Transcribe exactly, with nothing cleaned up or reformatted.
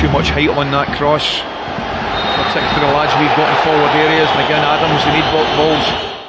too much height on that cross, particularly for the lads we've got in forward areas. McGinn, Adams, they need balls.